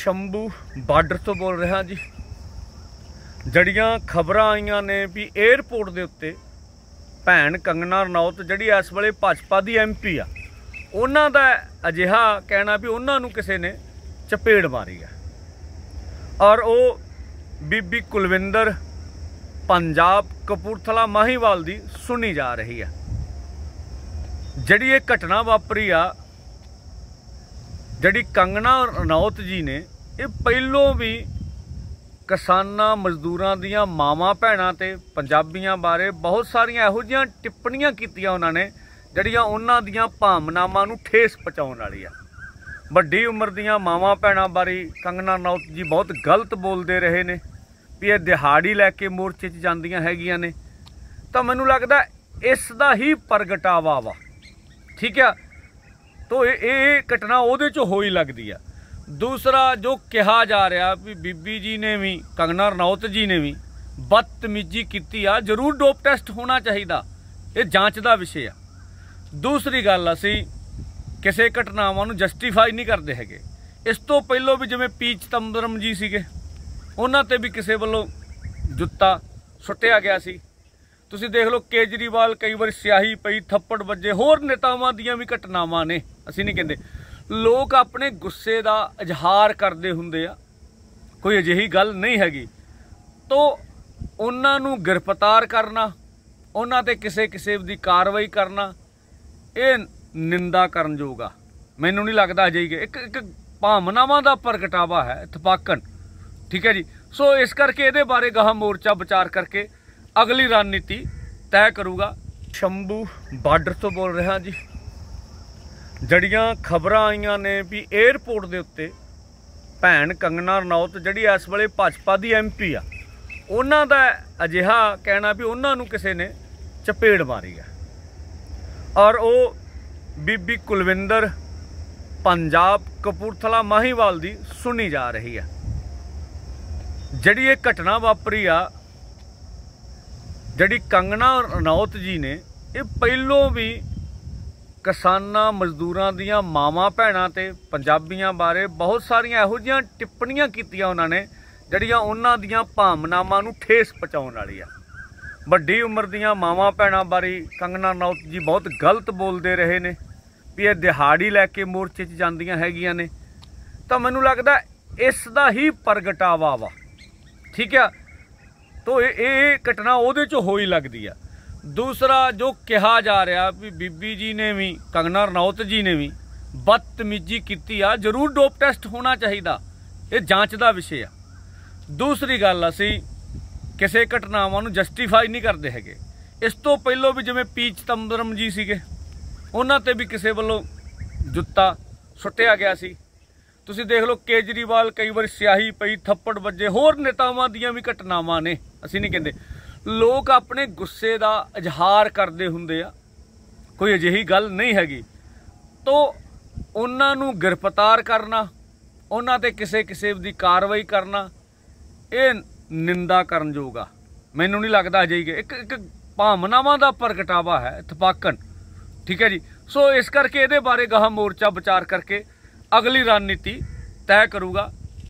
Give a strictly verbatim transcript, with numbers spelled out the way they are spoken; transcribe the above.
Shambhu border तो बोल रहा जी। जड़ियां खबर आईयां ने भी एयरपोर्ट के उत्ते भैन कंगना रनौत जिहड़ी इस वेले भाजपा की एम पी आ, उन्हां दा अजिहा कहना भी उन्हां नूं किसी ने चपेड़ मारी है और वो बीबी कुलविंदर पंजाब कपूरथला माहीवाल दी सुनी जा रही है। जिहड़ी ये घटना वापरी आ, जिहड़ी कंगना रनौत जी ने ये पहलों भी किसानां मजदूरां दियां मावां भैणां ते पंजाबियां बारे बहुत सारियां इहो जिहियां टिप्पणियां कीतियां उन्हां ने जिहड़ियां उन्हां दियां भावनावां नूं ठेस पहुंचाउण वाली आ। वड्डी उम्र दियां मावां भैणां बारे कंगना रनौत जी बहुत गलत बोलते रहे ने भी ये दिहाड़ी लैके मोर्चे च जांदियां हैगियां ने, तो मैनूं लगदा इस दा ही प्रगटावा वा। ठीक है, तो ये घटना उहदे चों होई लगदी आ। दूसरा जो कहा जा रहा भी बीबी जी ने भी कंगना रनौत जी ने भी बदतमीजी की आ, जरूर डोप टेस्ट होना चाहिए, ये जांच का विषय आ। दूसरी गल असी किसी घटनावां नूं जस्टिफाई नहीं करते हैगे। इस तो पहलों भी जिवें पी चिदंबरम जी सीगे, उन्हां ते भी किसी वालों जुत्ता सुट्टिया गया सी। तुसीं देख लो केजरीवाल कई बार स्याही पई, थप्पड़ वजे, होर नेतावां दियां भी घटनावां ने। असीं नहीं कहते, लोग अपने गुस्से का इजहार करते हुंदे आ, कोई अजिही गल नहीं हैगी। तो उन्हां नूं गिरफ्तार करना, उन्हां ते किसी किस्म दी कार्रवाई करना, ये निंदा करनयोग आ। मैनूं नहीं लगदा अजिही एक एक भावनावां दा प्रगटावा है थपाकन। ठीक है जी, सो इस करके इहदे बारे गाह मोर्चा विचार करके अगली रणनीति तय करूगा। शंभू बार्डर तो बोल रहा जी। जड़ियां खबर आईयां ने भी एयरपोर्ट के उत्ते भैन कंगना रनौत जिहड़ी इस वेले भाजपा की एम पी आ, उन्हां दा अजिहा कहना भी उन्हां नूं किसी ने चपेड़ मारी है और वो बीबी कुलविंदर पंजाब कपूरथला माहीवाल दी सुनी जा रही है। जिहड़ी ये घटना वापरी आ, जिहड़ी कंगना रनौत जी ने ये पहलों भी किसानां मजदूरां दियां मावां भैणां ते पंजाबियां बारे बहुत सारियां इहो जिहियां टिप्पणियां कीतियां उन्हां ने जिहड़ियां उन्हां दियां भावनावां नूं ठेस पहुंचाउण वाली आ। वड्डी उम्र दियां मावां भैणां बारे कंगना रनौत जी बहुत गलत बोलते रहे ने भी ये दिहाड़ी लैके मोर्चे च जांदियां हैगियां ने, तो मैनूं लगदा इस दा ही प्रगटावा वा। ठीक है, तो ये घटना उहदे चों होई लगदी आ। दूसरा जो कहा जा रहा भी बीबी जी ने भी कंगना रनौत जी ने भी बदतमीजी की आ, जरूर डोप टेस्ट होना चाहिए, ये जांच का विषय आ। दूसरी गल असी किसी घटनावां नूं जस्टिफाई नहीं करते हैगे। इस तो पहलों भी जिवें पी चिदंबरम जी सीगे, उन्हां ते भी किसी वालों जुत्ता सुट्टिया गया सी। तुसीं देख लो केजरीवाल कई बार स्याही पई, थप्पड़ वजे, होर नेतावां दियां भी घटनावां ने। असीं नहीं कहते, लोग अपने गुस्से का इजहार करते हुंदे आ, कोई अजिही गल नहीं हैगी। तो उन्हां नूं गिरफ्तार करना, उन्हां ते किसी किस्म दी कार्रवाई करना, ये निंदा करनयोग आ। मैनूं नहीं लगदा अजिही एक एक भावनावां दा प्रगटावा है थपाकन। ठीक है जी, सो इस करके इहदे बारे गाह मोर्चा विचार करके अगली रणनीति तय करूगा।